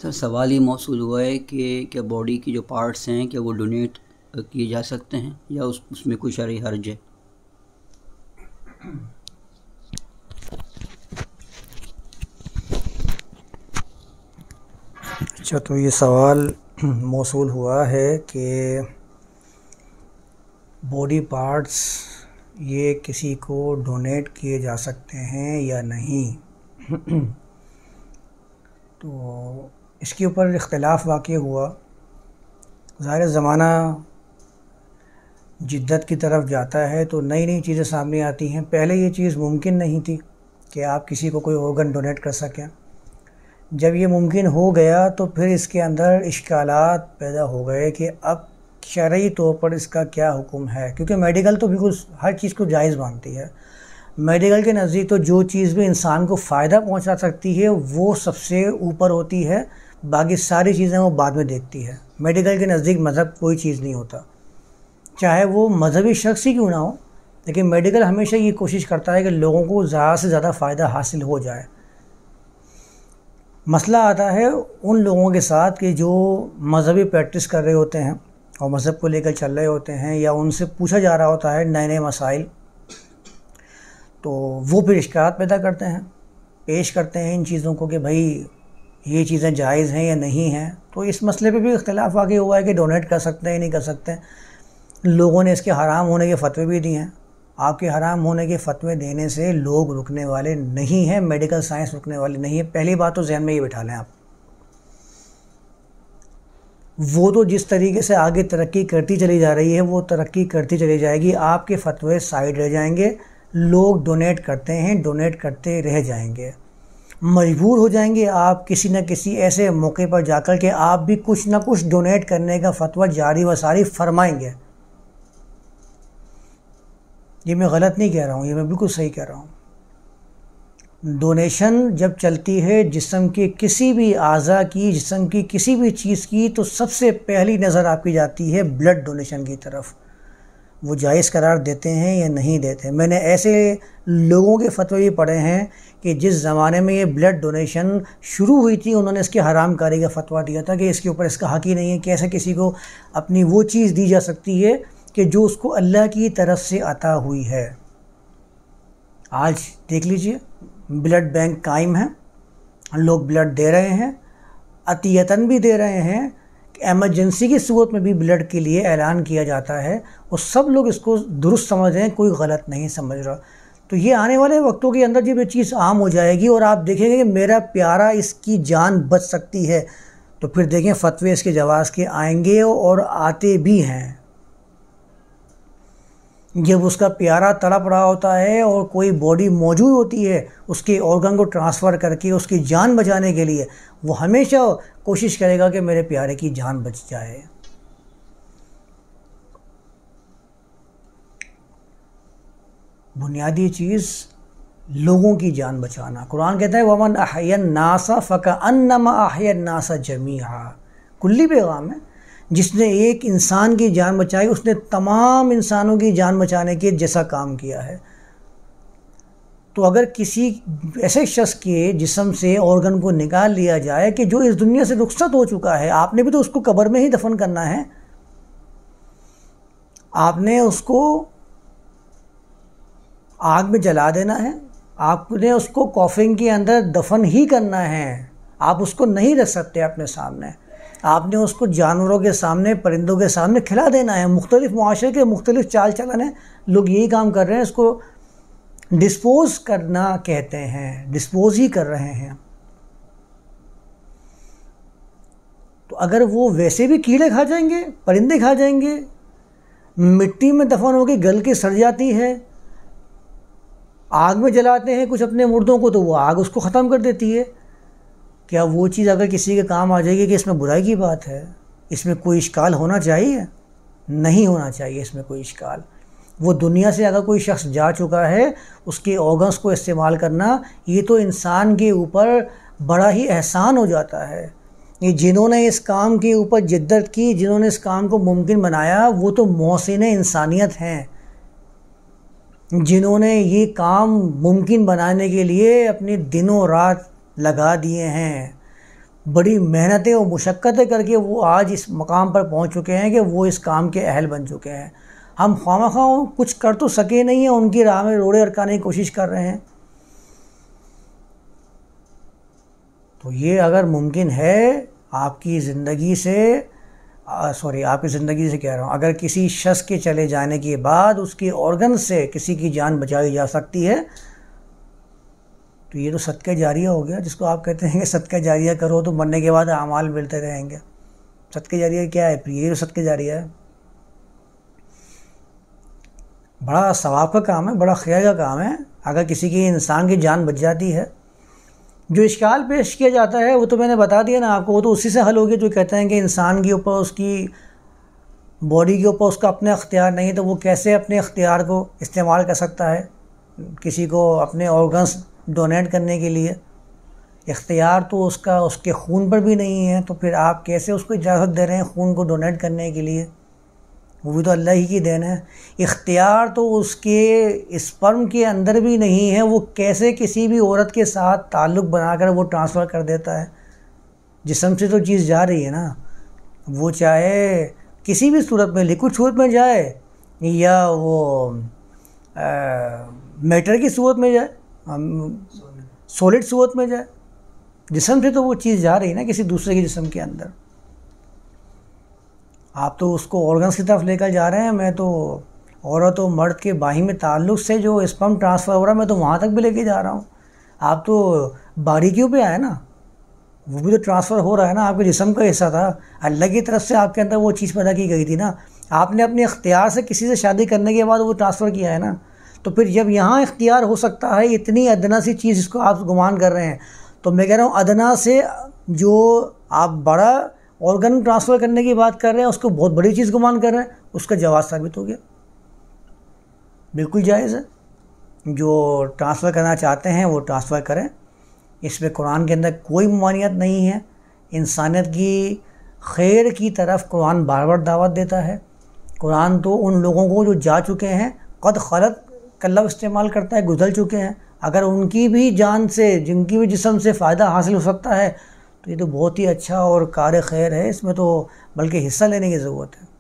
سر سوال یہ موصول ہوا ہے کہ کیا باڈی کی جو پارٹس ہیں کیا وہ ڈونیٹ کیے جا سکتے ہیں یا اس میں کوئی شرعی حرج ہے؟ اچھا، تو یہ سوال موصول ہوا ہے کہ باڈی پارٹس یہ کسی کو ڈونیٹ کیے جا سکتے ہیں یا نہیں۔ تو اس کے اوپر اختلاف واقع ہوا۔ ظاہر زمانہ جدت کی طرف جاتا ہے تو نئی نئی چیزیں سامنے آتی ہیں۔ پہلے یہ چیز ممکن نہیں تھی کہ آپ کسی کو کوئی آرگن ڈونیٹ کر سکیں۔ جب یہ ممکن ہو گیا تو پھر اس کے اندر اشکالات پیدا ہو گئے کہ اب شرعی طور پر اس کا کیا حکم ہے، کیونکہ میڈیکل تو بالکل ہر چیز کو جائز مانتی ہے۔ میڈیکل کے نزدیک تو جو چیز بھی انسان کو فائدہ پہنچا سکتی ہے وہ سب سے اوپر ہوتی ہے، باقی ساری چیزیں وہ بعد میں دیکھتی ہے۔ میڈیکل کے نزدیک مذہب کوئی چیز نہیں ہوتا، چاہے وہ مذہبی شخص ہی کیوں نہ ہو، لیکن میڈیکل ہمیشہ یہ کوشش کرتا ہے کہ لوگوں کو زیادہ سے زیادہ فائدہ حاصل ہو جائے۔ مسئلہ آتا ہے ان لوگوں کے ساتھ کہ جو مذہبی پریکٹس کر رہے ہوتے ہیں اور مذہب کو لے کر چل رہے ہوتے ہیں، یا ان سے پوچھا جا رہا ہوتا ہے نئے نئے مسائل، تو وہ پھر اشکالات پیدا کرتے ہیں، پیش کرتے ہیں ان چیزوں کو کہ بھائی یہ چیزیں جائز ہیں یا نہیں ہیں۔ تو اس مسئلے پہ بھی اختلاف واقع ہوا ہے کہ ڈونیٹ کر سکتے ہیں یا نہیں کر سکتے۔ لوگوں نے اس کے حرام ہونے کے فتوے بھی دیے ہیں۔ آپ کے حرام ہونے کے فتوے دینے سے لوگ رکنے والے نہیں ہیں، میڈیکل سائنس رکنے والی نہیں ہے۔ پہلی بات تو ذہن میں یہ بٹھا لیں آپ، وہ تو جس طریقے سے آگے ترقی کرتی چلی جا رہی ہے وہ ترقی کرتی چلی جائے گی، آپ کے فتوے سائیڈ رہ جائیں گے، لوگ ڈونیٹ کرتے ہیں، ڈونیٹ کرتے رہ جائیں گے، مجبور ہو جائیں گے آپ کسی نہ کسی ایسے موقع پر جا کر کہ آپ بھی کچھ نہ کچھ ڈونیٹ کرنے کا فتویٰ جاری و ساری فرمائیں گے۔ یہ میں غلط نہیں کہہ رہا ہوں، یہ میں بالکل صحیح کہہ رہا ہوں۔ ڈونیشن جب چلتی ہے جسم کے کسی بھی اعضاء کی، جسم کی کسی بھی چیز کی، تو سب سے پہلی نظر آپ کی جاتی ہے بلڈ ڈونیشن کی طرف۔ وہ جائز قرار دیتے ہیں یا نہیں دیتے۔ میں نے ایسے لوگوں کے فتوے بھی پڑھے ہیں کہ جس زمانے میں یہ بلڈ ڈونیشن شروع ہوئی تھی انہوں نے اس کے حرام کاری کا فتویٰ دیا تھا کہ اس کے اوپر اس کا حق ہی نہیں ہے، کیسے کسی کو اپنی وہ چیز دی جا سکتی ہے کہ جو اس کو اللہ کی طرف سے عطا ہوئی ہے۔ آج دیکھ لیجئے بلڈ بینک قائم ہیں، لوگ بلڈ دے رہے ہیں، عطیتاً بھی دے رہے ہیں، ایمرجنسی کی صورت میں بھی بلڈ کے لیے اعلان کیا جاتا ہے، اور سب لوگ اس کو درست سمجھ رہے ہیں، کوئی غلط نہیں سمجھ رہا۔ تو یہ آنے والے وقتوں کے اندر جب یہ چیز عام ہو جائے گی اور آپ دیکھیں گے کہ میرا پیارا اس کی جان بچ سکتی ہے، تو پھر دیکھیں فتوے اس کے جواز کے آئیں گے اور آتے بھی ہیں۔ جب اس کا پیارا تڑپ رہا ہوتا ہے اور کوئی باڈی موجود ہوتی ہے اس کے آرگن کو ٹرانسفر کر کے اس کی جان بچانے کے لیے، وہ ہمیشہ کوشش کرے گا کہ میرے پیارے کی جان بچ جائے۔ بنیادی چیز لوگوں کی جان بچانا۔ قرآن کہتا ہے وَمَنْ أَحْيَا النَّاسَ فَكَأَنَّمَا أَحْيَا النَّاسَ جَمِيعًا، کلی پیغام ہے۔ جس نے ایک انسان کی جان بچائی اس نے تمام انسانوں کی جان بچانے کے جیسا کام کیا ہے۔ تو اگر کسی ایسے شخص کے جسم سے آرگن کو نکال لیا جائے کہ جو اس دنیا سے رخصت ہو چکا ہے، آپ نے بھی تو اس کو قبر میں ہی دفن کرنا ہے، آپ نے اس کو آگ میں جلا دینا ہے، آپ نے اس کو کافن کے اندر دفن ہی کرنا ہے، آپ اس کو نہیں رکھ سکتے اپنے سامنے، آپ نے اس کو جانوروں کے سامنے، پرندوں کے سامنے کھلا دینا ہے۔ مختلف معاشرے کے مختلف چال چلن ہیں، لوگ یہی کام کر رہے ہیں، اس کو ڈسپوز کرنا کہتے ہیں، ڈسپوز ہی کر رہے ہیں۔ تو اگر وہ ویسے بھی کیڑے کھا جائیں گے، پرندے کھا جائیں گے، مٹی میں دفن ہو کے گل کے سڑ جاتی ہے، آگ میں جلاتے ہیں کچھ اپنے مردوں کو تو وہ آگ اس کو ختم کر دیتی ہے، کیا وہ چیز اگر کسی کے کام آ جائے گی کہ اس میں برائی کی بات ہے؟ اس میں کوئی اشکال ہونا چاہیے؟ نہیں ہونا چاہیے اس میں کوئی اشکال۔ وہ دنیا سے اگر کوئی شخص جا چکا ہے، اس کے آرگنز کو استعمال کرنا یہ تو انسان کے اوپر بڑا ہی احسان ہو جاتا ہے۔ یہ جنہوں نے اس کام کے اوپر جدت کی، جنہوں نے اس کام کو ممکن بنایا، وہ تو محسن انسانیت ہیں، جنہوں نے یہ کام ممکن بنانے کے لیے اپنے دن و رات لگا دیے ہیں۔ بڑی محنتیں و مشقتیں کر کے وہ آج اس مقام پر پہنچ چکے ہیں کہ وہ اس کام کے اہل بن چکے ہیں. ہم خواہ کچھ کر تو سکے نہیں ہیں، ان کی راہ میں روڑے اٹکانے کی کوشش کر رہے ہیں. تو یہ اگر ممکن ہے آپ کی زندگی سے آپ کی زندگی سے کہہ رہا ہوں، اگر کسی شخص کے چلے جانے کے بعد اس کے آرگن سے کسی کی جان بچائی جا سکتی ہے تو یہ تو صدقہ جاریہ ہو گیا، جس کو آپ کہتے ہیں کہ صدقہ جاریہ کرو تو مرنے کے بعد اعمال ملتے رہیں گے. صدقہ جاریہ کیا ہے؟ یہ تو صدقہ جاریہ ہے. بڑا ثواب کا کام ہے، بڑا خیر کا کام ہے. اگر کسی کی انسان کی جان بچ جاتی ہے، جو اشکال پیش کیا جاتا ہے وہ تو میں نے بتا دیا نا آپ کو، وہ تو اسی سے حل ہوگی جو کہتے ہیں کہ انسان کے اوپر، اس کی باڈی کے اوپر اس کا اپنا اختیار نہیں ہے، تو وہ کیسے اپنے اختیار کو استعمال کر سکتا ہے کسی کو اپنے آرگنس ڈونیٹ کرنے کے لیے؟ اختیار تو اس کے خون پر بھی نہیں ہے، تو پھر آپ کیسے اس کو اجازت دے رہے ہیں خون کو ڈونیٹ کرنے کے لیے؟ وہ بھی تو اللہ ہی کی دین ہے. اختیار تو اس کے اسپرم کے اندر بھی نہیں ہے، وہ کیسے کسی بھی عورت کے ساتھ تعلق بنا کر وہ ٹرانسفر کر دیتا ہے؟ جسم سے تو چیز جا رہی ہے نا، وہ چاہے کسی بھی صورت میں، لیکوڈ صورت میں جائے یا وہ میٹر کی صورت میں جائے، سولڈ صورت میں جائے، جسم سے تو وہ چیز جا رہی ہے نا کسی دوسرے کے جسم کے اندر. آپ تو اس کو آرگنس کی طرف لے کر جا رہے ہیں. میں تو عورت و مرد کے باہمی تعلق سے جو اسپرم ٹرانسفر ہو رہا ہے میں تو وہاں تک بھی لے کے جا رہا ہوں. آپ تو باریکیوں پہ آئے نا، وہ بھی تو ٹرانسفر ہو رہا ہے نا، آپ کے جسم کا حصہ تھا، اللہ کی طرف سے آپ کے اندر وہ چیز پیدا کی گئی تھی نا. آپ نے اپنے اختیار سے کسی سے شادی کرنے کے بعد وہ ٹرانسفر کیا ہے نا. تو پھر جب یہاں اختیار ہو سکتا ہے اتنی ادنا سی چیز جس کو آپ گمان کر رہے ہیں، تو میں کہہ رہا ہوں ادنا سے جو آپ بڑا آرگن ٹرانسفر کرنے کی بات کر رہے ہیں اس کو بہت بڑی چیز گمان کر رہے ہیں، اس کا جواز ثابت ہو گیا. بالکل جائز ہے، جو ٹرانسفر کرنا چاہتے ہیں وہ ٹرانسفر کریں، اس میں قرآن کے اندر کوئی ممانعت نہیں ہے. انسانیت کی خیر کی طرف قرآن بار بار دعوت دیتا ہے. قرآن تو ان لوگوں کو جو جا چکے ہیں، قد خلت کا لفظ استعمال کرتا ہے، گزر چکے ہیں، اگر ان کی بھی جان سے، جن کی بھی جسم سے فائدہ حاصل ہو سکتا ہے تو یہ تو بہت ہی اچھا اور کار خیر ہے. اس میں تو بلکہ حصہ لینے کی ضرورت ہے.